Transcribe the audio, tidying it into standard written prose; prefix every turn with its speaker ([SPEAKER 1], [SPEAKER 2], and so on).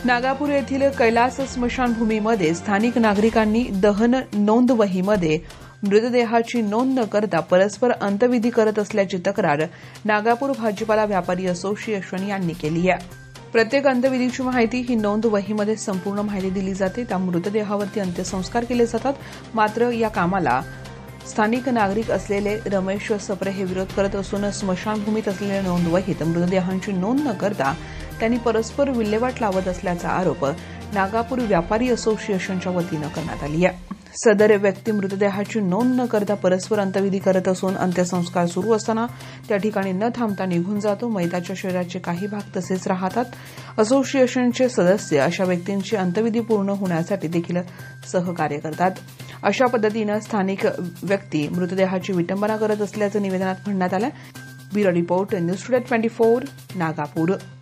[SPEAKER 1] नागापूर येथील कैलास स्मशानभूमीमध्ये स्थानिक नागरिकांनी दहन नोंदवहीमध्ये मृतदेहाची नोंद न करता परस्पर अंत्यविधी करत असल्याची तक्रार नागापूर भाजीपाला व्यापारी असोसिएशन यांनी केली आहे। प्रत्येक अंत्यविधीची माहिती ही नोंदवहीमध्ये संपूर्ण माहिती दिली जाते। त्या मृतदेहावरती अंत्यसंस्कार केले जातात। मात्र या कामाला स्थानिक नागरिक असलेले रमेश सप्रे हे विरोध करत असून स्मशानभूमीत असलेल्या नोंदवहीत मृतदेहांची नोंद न करता त्यांनी परस्पर विल्हेवाट लावत असल्याचा आरोप नागापूर व्यापारी असोसिएशनच्या वतीनं करण्यात आली आहे। सदर व्यक्ती मृतदेहाची नोंद न करता परस्पर अंत्यविधी करत असून अंत्यसंस्कार सुरू असताना त्या ठिकाणी न थांबता निघून जातो। मैताच्या शरीराचे काही भाग तसेच राहतात। असोसिएशनचे सदस्य अशा व्यक्तींची अंत्यविधी पूर्ण होण्यासाठी देखील सहकार्य करतात। अशा पद्धतीनं स्थानिक व्यक्ती मृतदेहाची विटंबना करत असल्याचं निवेदनात म्हणण्यात आलं। Bureau report news today 24 Nagapur.